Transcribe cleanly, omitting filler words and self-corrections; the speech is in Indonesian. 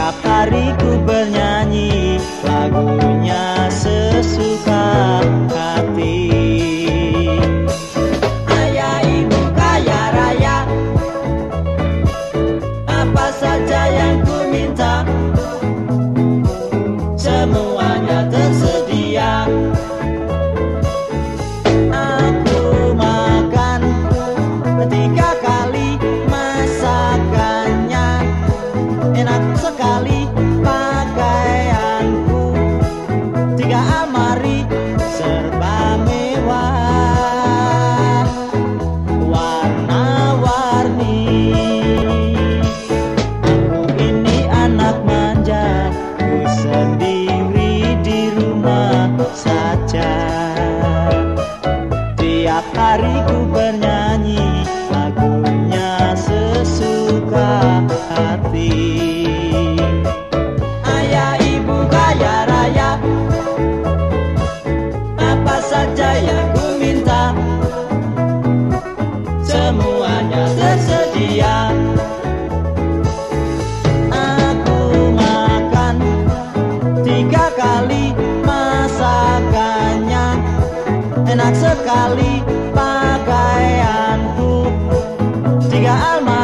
Tiap hari ku bernyanyi lagunya sesuka hati. Ayah ibu kaya raya, apa saja yang ku minta semuanya tersedia. Aku makan 3 kali, masakannya enak sekali. Pakaianku 3 almari serba mewah, warna-warni. Aku ini anak manja, ku sendiri di rumah saja. Tiap hari ku bernyanyi lagunya sesuka hati. Ayah ibu kaya raya, apa saja yang ku minta semuanya tersedia. Aku makan 3 kali, masakannya enak sekali. Pakaianku 3 almari